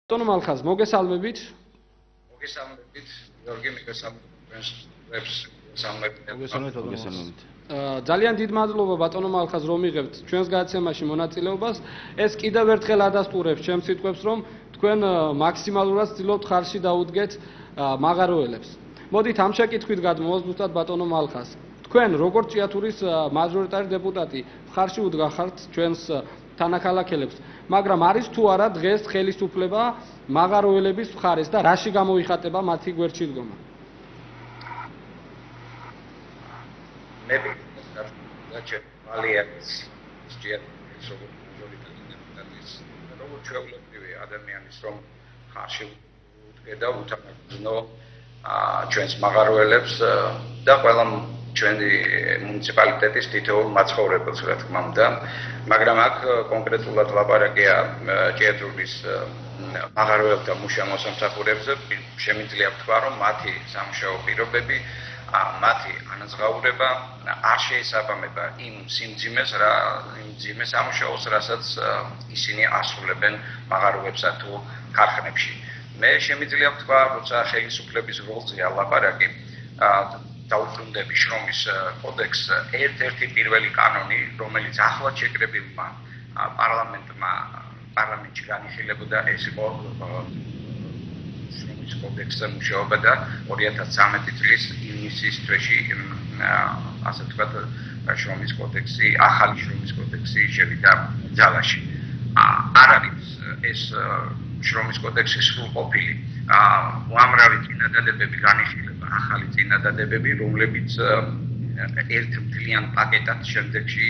Batono Malkhaz, მოგესალმებით. მოგესალმებით, გიორგი, მოგესალმებით. ძალიან დიდ მადლობა ბატონო Malkhaz, რომ იღებთ ჩვენს გადაცემაში მონაწილეობას. ეს კიდევ ერთხელ ადასტურებს ჩემს სიტყვებს, რომ თქვენ მაქსიმალურად ცდილობთ ხარში დაუდგეთ მაღაროელებს. მოდით ამ შეკითხვით გადმოვას ზუსტად ბატონო Malkhaz. თქვენ როგორც ჭიათურის მაჟორიტარი დეპუტატი ხარში უდგახართ ჩვენს თანაქალაქელებს, მაგრამ არის თუ არა დღეს ხელისუფლება მაღაროელების მხარეს და რაში გამოიხატება მათი გვერდში დგომა? მე ვალიერის ჭიათურის მაჟორიტარი დეპუტატის როგორც ჩვეულებრივი ადამიანის რომ ხარში უდგედა უთანაგზნო ჩვენს მაღაროელებს და ყველა ჩვენი მუნიციპალიტეტის თითოეულ მაცხოვრებელს, რა თქმა უნდა, მაგრამ აქ კონკრეტულად ლაპარაკია ჭიათურის მაღაროელთა მუშა-მოსამსახურეებზე. შემიძლია ვთქვა, რომ მათი სამუშაო პირობები, მათი ანაზღაურება არ შეესაბამება იმ სიმძიმეს სამუშაოს, რასაც ისინი ასრულებენ მაღაროებსა თუ ქარხნებში. მე შემიძლია ვთქვა, როცა ხელისუფლების როლზეა ლაპარაკი, დაუბრუნდები შრომის კოდექს ერთ-ერთი პირველი კანონი, რომელიც ახლად შეკრებილმა პარლამენტში განიხილებოდა, ეს იყო შრომის კოდექსზე მუშაობა და 2013 წლის ივნისის თვეში ასე ვთქვათ შრომის კოდექსი, ახალი შრომის კოდექსი შევიდა ძალაში. არ არის ეს შრომის კოდექსის სრულყოფილი უამრავი წინადადებები განიხილება, ახალი წინადადებები, რომლებიც ერთ მთლიან პაკეტად შემდეგში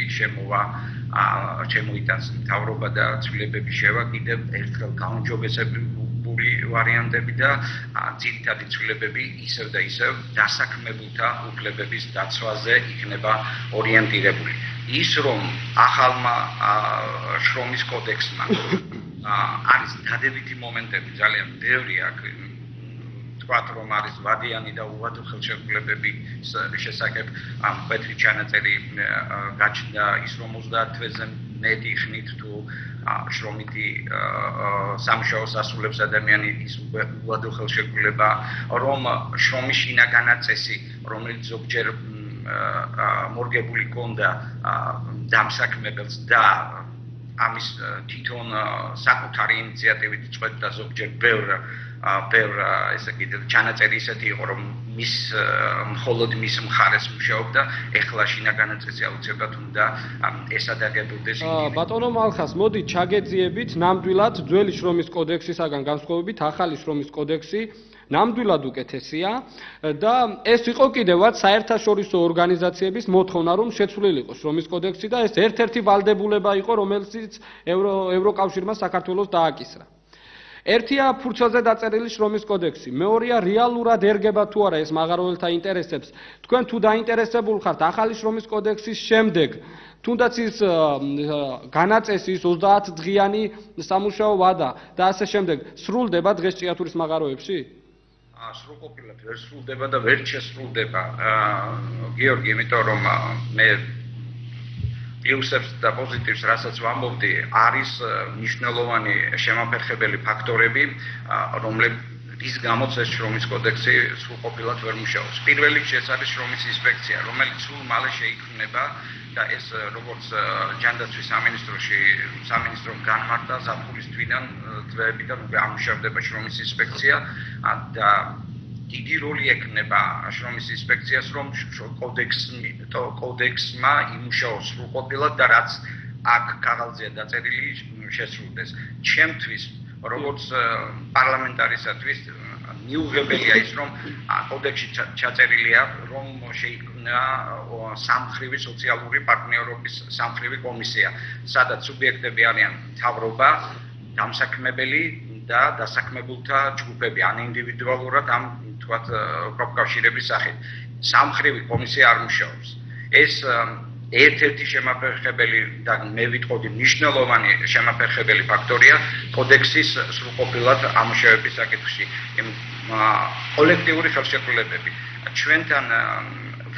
შემოიტანს მთავრობა და ცვლილებების შევა კიდევ ერთხელ გაუმჯობესებული ვარიანტები და ძირითადი ცვლილებები ისევ და ისევ დასაქმებულთა უფლებების დაცვაზე იქნება ორიენტირებული. ის რომ ახალმა შრომის კოდექსმა არის დადებითი მომენტები ძალიან ბევრი აქ თქვათ რომ არის ვადიანი და უვადო ხელშეკრულებები შესახებ მკვეთრი ჩანაწერი გაჩნდა ის რომ 30 თვეზე მეტი ხნით თუ შრომითი სამუშაოს ასრულებს ადამიანი ის უვადო ხელშეკრულება რომ შრომის შინაგანა წესი რომელიც ზოგჯერ მორგებული ქონდა დამსაქმებელს და ამის თვითონ საკუთარი ინიციატივით წვეთდა ზოგჯერ ბევრ ესე კიდევ ჩანაწერი ისეთი იყო რომ მხოლოდ მის მხარეს მუშაობდა ეხლა შინაგანა წესი აუცილებლად უნდა ესადაგებოდეს. ბატონო Malkhaz, მოდით ჩაგეძიებით ნამდვილად ძველი შრომის კოდექსისაგან განსხვავებით ახალი შრომის კოდექსი ნამდვილად უკეთესია და ეს იყო კიდევაც საერთაშორისო ორგანიზაციების მოთხოვნა რომ შეცვლილიყო შრომის კოდექსი და ეს ერთ-ერთი ვალდებულება იყო რომელშიც ევროკავშირმა საქართველოს დააკისრა. ერთია ფურცელზე დაწერილი შრომის კოდექსი, მეორეა რეალურად ერგება თუ არა ეს მაღაროელთა ინტერესებს. თქვენ თუ დაინტერესებულ ხართ ახალი შრომის კოდექსის შემდეგ თუნდაც ის განაწესის 30 დღიანი სამუშაო ვადა და ასე შემდეგ სრულდება დღეს ჭიათურის მაღაროებში? სრულყოფილად ვერ სრულდება და ვერ შესრულდება გიორგი, იმიტომ რომ მე პლუსებს და პოზიტივს რასაც ვამბობდი, არის მნიშვნელოვანი შემაფერხებელი ფაქტორები, რის გამოც ეს შრომის კოდექსი სრულყოფილად ვერ მუშაობს. პირველ რიგში ეს არის შრომის ინსპექცია, რომელიც სულ მალე შეიქმნება და ეს როგორც ჯანდაცვის სამინისტრომ განმარტა ზაფხულის თვეებიდან ამუშავდება შრომის ინსპექცია და დიდი როლი ექნება შრომის ინსპექციას რომ კოდექსმა იმუშაოს სრულყოფილად და რაც აქ ქაღალდზეა დაწერილი შესრულდეს. ჩემთვის როგორც პარლამენტარისათვის მიუღებელია ის რომ კოდექსში ჩაწერილია რომ შეიქმნა სამმხრივი სოციალური პარტნიორობის სამმხრივი კომისია, სადაც სუბიექტები არიან მთავრობა, დამსაქმებელი და დასაქმებულთა ჯგუფები, ან ინდივიდუალურად ამ თქვათ პროფკავშირების სახით. სამმხრივი კომისია არ მუშაობს. ეს ერთ-ერთი შემაფერხებელი და მე ვიტყოდი მნიშვნელოვანი შემაფერხებელი ფაქტორია კოდექსის სრულყოფილად ამუშავების საკითხში. კოლექტიური ხელშეკრულებები ჩვენთან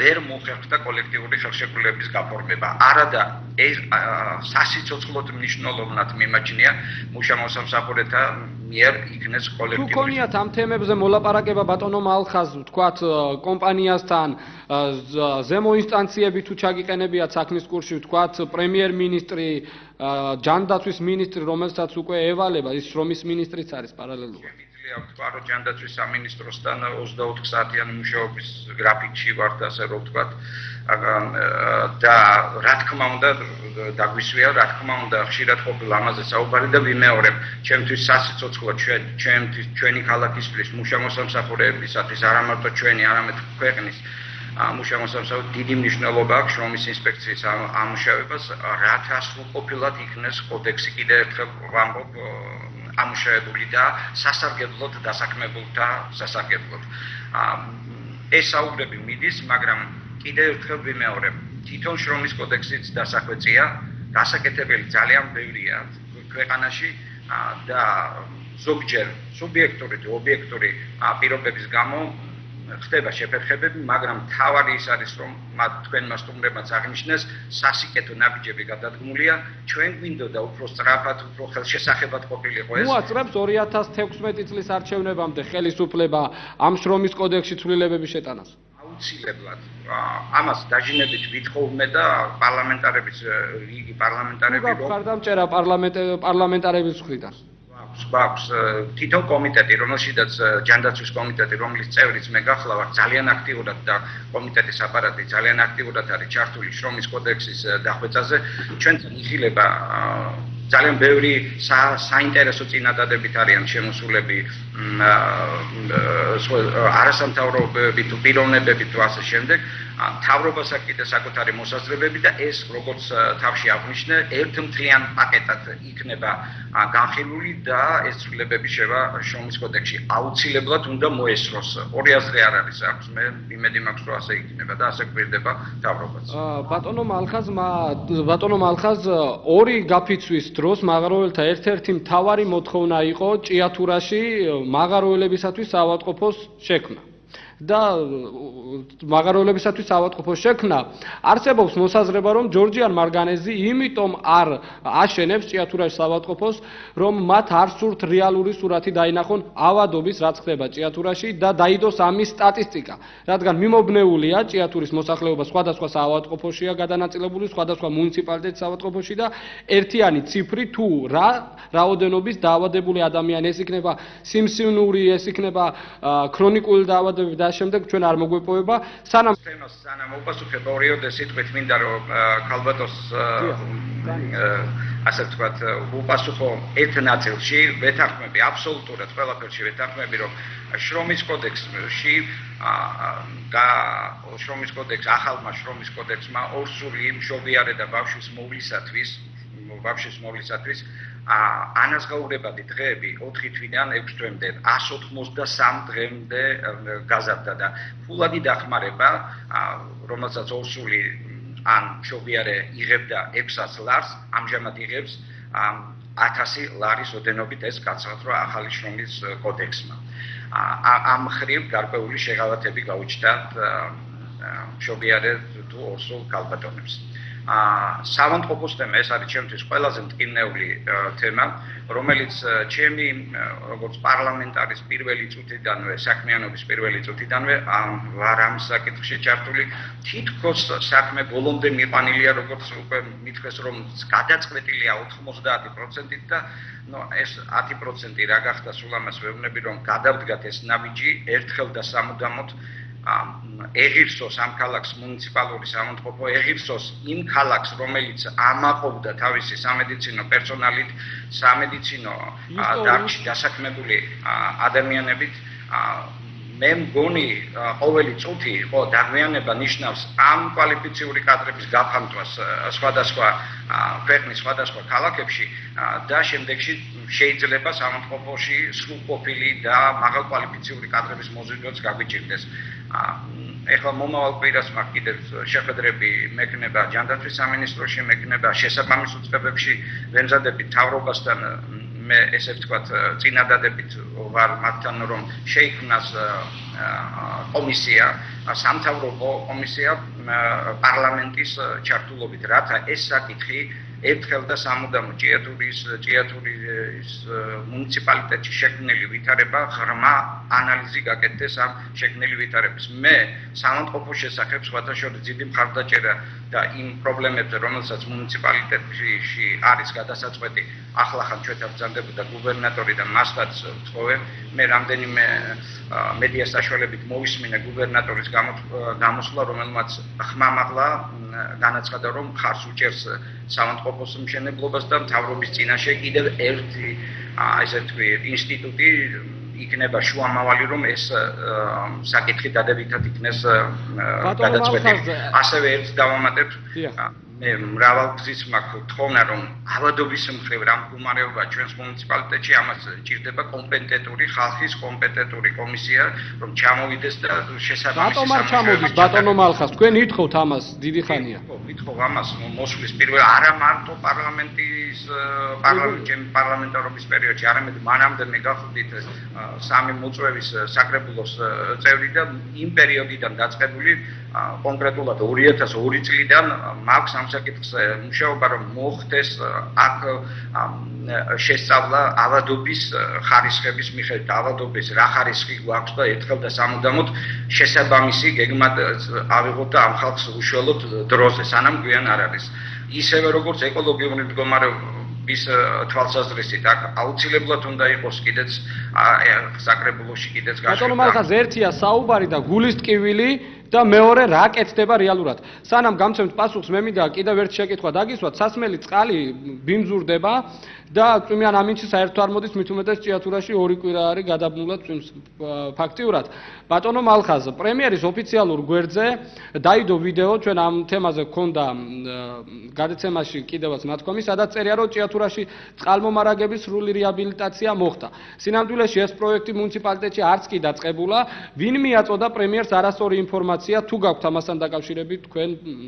ვერ მოხერხდა კოლექტიური ხელშეკრულების გაფორმება. არადა ეს სასიცოცხლოდ მნიშვნელოვნად მიმაჩნია მუშა მოსამსახურეთა მიერ იქნეს თუ კოლექტიური. ქონიათ ამ თემებზე მოლაპარაკება ბატონო მალხაზ, ვთქვათ, კომპანიასთან, ზემო ინსტანციები თუ ჩაგიყენებიათ საქმის კურსში, ვთქვათ, პრემიერ-მინისტრი, ჯანდაცვის მინისტრი, რომელსაც უკვე ევალება, ის შრომის მინისტრიც არის პარალელურად. ვთქვა, რომ ჯანდაცვის სამინისტროსთან 24 საათიანი მუშაობის გრაფიკში ვართ, ასე რომ ვთქვათ, და რა თქმა უნდა დაგვისვია, რა თქმა უნდა ხშირად ყოფილა ამაზე საუბარი და ვიმეორებ, ჩემთვის სასიცოცხლო ჩვენი ქალაქისთვის მუშა მოსამსახურეებისათვის არა მარტო ჩვენი, არამედ ქვეყნის მუშა მოსამსახურეებს დიდი მნიშვნელობა აქვს შრომის ინსპექციის ამუშავებას, რათა სრულყოფილად იქნეს კოდექსი კიდევ ერთხელ ვამბობ ამუშავებული და სასარგებლოდ დასაქმებულთა სასარგებლოდ. ეს საუბრები მიდის, მაგრამ კიდევ ერთხელ ვიმეორებ, თვითონ შრომის კოდექსიც დასახვეწია, გასაკეთებელი ძალიან ბევრია ქვეყანაში და ზოგჯერ სუბიექტური თუ ობიექტური პირობების გამო ხდება შეფერხებები, მაგრამ თავარი ის არის, რომ თქვენმა სტუმრებმაც აღნიშნეს, სასიკეთო ნაბიჯები გადადგმულია, ჩვენ გვინდოდა უფრო სწრაფად, უფრო ხელშესახებად ყოფილიყო ეს. მოაწყრებს 2016 წლის არჩევნებამდე ხელისუფლება ამ შრომის კოდექსში ცვლილებების შეტანას. აუცილებლად. ამას დაჟინებით ვითხოვმე და პარლამენტარების რიგი პარლამენტარები გამჭერა პარლამენტარების მხრიდან. გვაქვს თითო კომიტეტი, რომელშიც ჯანდაცვის კომიტეტი, რომლის წევრიც მე გახლავარ, ძალიან აქტიურად და კომიტეტის აპარატი ძალიან აქტიურად არის ჩართული შრომის კოდექსის დახვეწაზე. ჩვენთან იხილება ძალიან ბევრი საინტერესო წინადადებით არიან შემოსულები არასამთავრობოები თუ პიროვნებები თუ ასე შემდეგ. მთავრობას აქვს კიდე საკუთარი მოსაზრებები და ეს როგორც თავში აღნიშნე, ერთმთლიან პაკეტად იქნება განხილული და ეს ცვლილებები შევა შრომის კოდექსში. აუცილებლად უნდა მოესწროს. ორი აზრი არ არის აქვს. მე იმედი მაქვს, რომ ასე იქნება და ასე გვერდება მთავრობაც. ბატონო მალხაზ, ორი გაფიცვის დროს მაღაროველთა ერთ-ერთი მთავარი მოთხოვნა იყო ჭიათურაში მაღაროელებისათვის საავადმყოფოს შექმნა. და მაღაროელებისათვის საავადმყოფოს შექმნა არსებობს მოსაზრება, რომ ჯორჯიან მარგანეზი იმიტომ არ აშენებს ჭიათურაში საავადმყოფოს, რომ მათ არ სურთ რეალური სურათი დაინახონ ავადობის, რაც ხდება ჭიათურაში და დაიდოს ამის სტატისტიკა. რადგან მიმობნეულია ჭიათურის მოსახლეობა სხვადასხვა საავადმყოფოშია გადანაწილებული, სხვადასხვა მუნიციპალიტეტის საავადმყოფოში და ერთიანი ციფრი თუ რაოდენობის დაავადებული ადამიანი ეს იქნება სიმსივნური, ეს იქნება ქრონიკული დაავადებები და შემდეგ ჩვენ არ მოგვეპოვება სანამ უპასუხებ ორიოდესით მინდა რომ ქალბატონს ასე ვთქვათ უპასუხო ერთ ნაწილში ვეთანხმები აბსოლუტურად ყველაფერში ვეთანხმები რომ შრომის კოდექსში და შრომის კოდექს ახალმა შრომის კოდექსმა ორსული მშობიარე და ბავშვის მოვლისათვის ანაზღაურებადი დღეები 4 თვიდან 6 თვემდე 183 დღემდე გაზარდა და ფულადი დახმარება რომელსაც ორსული ან მშობიარე იღებდა 600 ლარს ამჟამად იღებს 1000 ლარის ოდენობით ეს გაცხადდა ახალი შრომის კოდექსმა ამ ხრივ გარკვეული შეღავათები გაუჩნდა მშობიარე თუ ორსულ ქალბატონებს საავადმყოფოს თემა ეს არის ჩემთვის ყველაზე მტკივნეული თემა, რომელიც ჩემი როგორც პარლამენტარის პირველი წუთიდანვე, საქმიანობის პირველი წუთიდანვე ვარ ამ საკითხში ჩართული. თითქოს საქმე ბოლომდე მიყვანილია, როგორც უკვე მითხრეს, რომ გადაწყვეტილია 90%-ით და ეს 10% რა გახდა სულ ამას ვეუბნები, რომ გადავდგათ ეს ნაბიჯი ერთხელ და სამუდამოდ ეღირსოს ამ ქალაქს მუნიციპალური საავადმყოფო ეღირსოს იმ ქალაქს რომელიც ამაყობდა თავისი სამედიცინო პერსონალით სამედიცინო დარგში დასაქმებული ადამიანებით მე მგონი ყოველი წუთი ხო დაგვიანება ნიშნავს ამ კვალიფიციური კადრების გაფართვას სხვადასხვა ქვეყნის სხვადასხვა ქალაქებში და შემდეგში შეიძლება საავადმყოფოში სრულყოფილი და მაღალკვალიფიციური კადრების მოზიდვაც გაგვიჭირდეს ეხლა მომავალ კვირას მაქვს კიდევ შეხვედრები მექნება ჯანდაცვის სამინისტროში მექნება შესაბამის უწყებებში ვემზადებით მთავრობასთან მე ესე ვთქვათ წინადადებით ვარ მათთან რომ შეიქმნას კომისია სამთავრობო კომისია პარლამენტის ჩართულობით რათა ეს საკითხი ერთხელ და სამუდამოდ ჭიათურის მუნიციპალიტეტში შექმნილი ვითარება ღრმა ანალიზი გაკეთდეს ამ შექმნილი ვითარების. მე სამონტყოფოს შესახებ სხვათა შორის დიდი მხარდაჭერა და იმ პრობლემებზე, რომელსაც მუნიციპალიტეტში არის გადასაწყვეტი, ახლახან ჩვენთან ბრძანდებოდა გუბერნატორი და მასთან ვთხოვე. მე რამდენიმე მედია საშუალებით მოვისმინე გუბერნატორის გამოსვლა, რომელმაც ხმამაღლა განაცხადა, რომ ხარს უჭერს სამონტყოფოს მშენებლობას და მთავრობის წინაშე კიდევ ერთი ესე ვთქვი ინსტიტუტი იქნება შუამავალი, რომ ეს საკითხი დადებითად იქნეს გადაწყვეტილი. ასევე ერთ დავამატებ მე მრავალ გზის მაქვს თხოვნა, რომ ავადობის მხრივ რა მდგომარეობა ჩვენს მუნიციპალიტეტში ამას ჭირდება კომპეტენტური ხალხის კომპეტენტური კომისია, რომ ჩამოვიდეს და შესაბამისი ბატონო არ ჩამოდის ბატონო მალხას, თქვენ ითხოვთ ამას დიდი ხანია. ვითხოვ ამას მოსვლის პირველ არა მარტო პარლამენტარობის პერიოდში, არამედ მანამდე მე გავხდით სამი მოწვევის საკრებულოს წევრი და იმ პერიოდიდან დაწყებული კონკრეტულად 2002 წლიდან მაქვს ამ საკითხზე მუშაობა, რომ მოხდეს აქ შესწავლა ავადობის ხარისხების მიხედვით, ავადობის რა ხარისხი გვაქვს და ერთხელ და სამუდამოდ შესაბამისი გეგმა ავიღოთ და ამ ხალხს უშუალოდ დროზე, სანამ გვიან არ არის. ისევე როგორც ეკოლოგიური მდგომარეობის თვალსაზრისით, აქ აუცილებლად უნდა იყოს კიდეც საკრებულოში კიდეც გაშენებული. ბატონო მალხას ერთია საუბარი და გულის ტკივილი და მეორე რა კეთდება რეალურად. სანამ გამცემთ პასუხს, მე მინდა კიდევ ერთ შეკითხვა დაგისვათ, სასმელი წყალი ბინძურდება და წვიმიან ამინჩი საერთოდ არ მოდის, მით უმეტეს ჭიათურაში 2 კვირა არის გადაბმულად წვიმს ფაქტიურად. ბატონო მალხაზ, პრემიერის ოფიციალურ გვერდზე დაიდო ვიდეო, ჩვენ ამ თემაზე გქონდა გადაცემაში კიდევაც ნათქვამი, სადაც წერია, რომ ჭიათურაში წყალმომარაგების სრული რეაბილიტაცია მოხდა. სინამდვილეში ეს პროექტი მუნიციპალიტეტში არც კი დაწყებულა, ვინ მიაწოდა პრემიერს არასწორი ინფორმაცია, თუ გაქვთ ამასთან დაკავშირებით თქვენ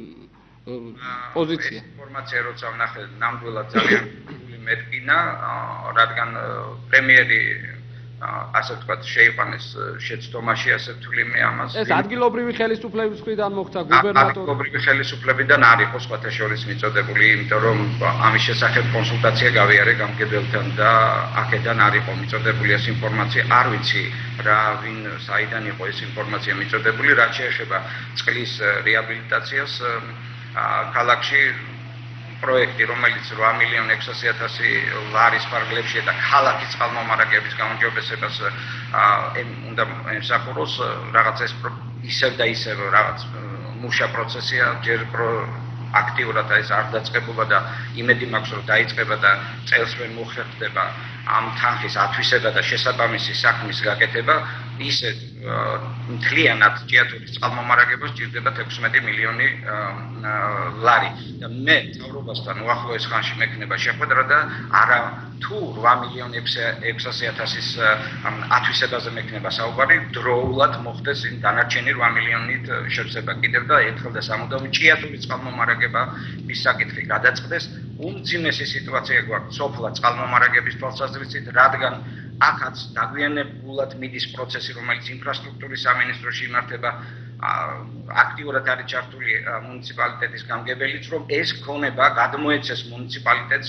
პოზიცია? ინფორმაცია როცა ვნახე, ნამდვილად ძალიან მეთქინა, რადგან პრემიერი ასე ვთქვათ შეიყვანეს შეცდომაში, ასე ვთვლი მე ამას. ეს ადგილობრივი ხელისუფლების მხრიდან მოხდა გუბერნატორი. ადგილობრივი ხელისუფლებიდან არ იყო სხვათა შორის მიწოდებული, იმიტომ რომ ამის შესახებ კონსულტაცია გავიარე გამგებელთან და აქედან არ იყო მიწოდებული ეს ინფორმაცია. არ ვიცი რა ვინ საიდან იყო ეს ინფორმაცია მიწოდებული, რაც შეეხება წყლის რეაბილიტაციას ქალაქში პროექტი, რომელიც 8.600.000 ლარის ფარგლებშია და ქალაქის წყალმომარაგების გაუმჯობესებას უნდა ემსახუროს, რაღაც ეს ისევ და ისევ რაღაც მუშა პროცესია, ჯერ აქტიურად ეს არ დაწყებულა და იმედი მაქვს, რომ დაიწყება და წელს ვერ მოხერხდება ამ თანხის ათვისება და შესაბამისი საქმის გაკეთება. ისე მთლიანად ჭიათურის წყალმომარაგებას ჭირდება 16 მილიონი ლარი და მე მთავრობასთან უახლოეს ხანში მექნება შეხვედრა და არა თუ 8.600.000-ის ათვისებაზე მექნება საუბარი, დროულად მოხდეს დანარჩენი 8 მილიონით შევსება კიდევ და ერთხელ და სამუდამოდ ჭიათურის წყალმომარაგება მის საკითხი გადაწყდეს. უმძიმესი სიტუაცია გვაქვს სოფლად წყალმომარაგების თვალსაზრისით, რადგან აქაც დაგვიანებულად მიდის პროცესი, რომელიც ინფრასტრუქტურის სამინისტროში იმართება, აქტიურად არის ჩართული მუნიციპალიტეტის გამგებელიც, რომ ეს ქონება გადმოეცეს მუნიციპალიტეტს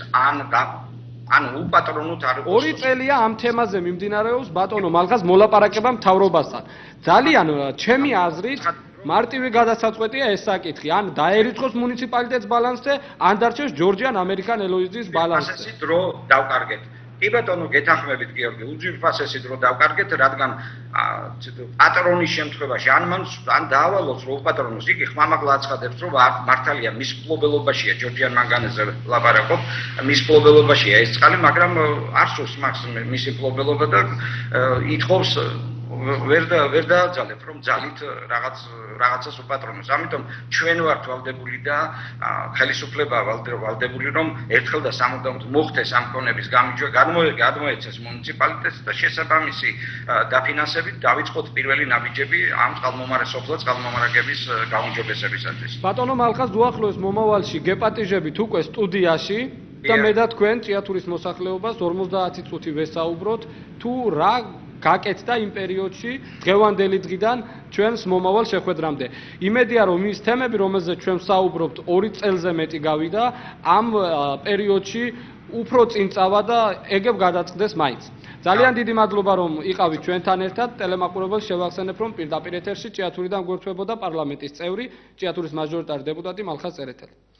ან უპატრონოთ არ იყოს. 2 წელია ამ თემაზე მიმდინარეობს ბატონო მალხას მოლაპარაკება მთავრობასთან. ძალიან ჩემი აზრით მარტივი გადასაწყვეტია ეს საკითხი, ან დაერიცხოს მუნიციპალიტეტს ბალანსზე, ან დარჩეს ჯორჯიან ამერიკან ელოიზის ბალანსზე. ასე დრო დავკარგეთ. კი ბატონო, გეთანხმებით გიორგი, უძვირფასესი დრო დავკარგეთ, რადგან პატრონის შემთხვევაში ან დაავალოს რომ უპატრონოს, იგი ხმამაღლა აცხადებს, რომ მართალია მის მფლობელობაშია ჯორჯიან მანგანეზე ლაპარაკობ, მის მფლობელობაშია ეს წყალი, მაგრამ არ სურს მაგს მისი მფლობელობა და ითხოვს ვერ დააძალებ რომ ძალით რაღაცას უპატრონოს. ამიტომ ჩვენ ვართ ვალდებული და ხელისუფლება ვალდებული რომ ერთხელ და სამუდამოდ მოხდეს ამ ქონების გამიჯვა, გადმოეცეს მუნიციპალიტეტს და შესაბამისი დაფინანსებით დავიწყოთ პირველი ნაბიჯები ამ წყალმომარაგების გაუმჯობესებისათვის. ბატონო მალხას უახლოეს მომავალში გეპატიჟებით უკვე სტუდიაში და მე და თქვენ ჭიათურის მოსახლეობას 50 წუთი ვესაუბროთ თუ რა გაკეთდა იმ პერიოდში დღევანდელი დღიდან ჩვენს მომავალ შეხვედრამდე. იმედია რომ ის თემები რომელზეც ჩვენ ვსაუბრობთ 2 წელზე მეტი გავიდა ამ პერიოდში უფრო წინ წავა და ეგებ გადაწყდეს მაინც. ძალიან დიდი მადლობა რომ იყავით ჩვენთან ერთად. ტელემაყურებელს შევახსენებ რომ პირდაპირ ეთერში ჭიათურიდან გვერდთვებოდა პარლამენტის წევრი ჭიათურის მაჟორიტარი დეპუტატი მალხაზ წერეთელი.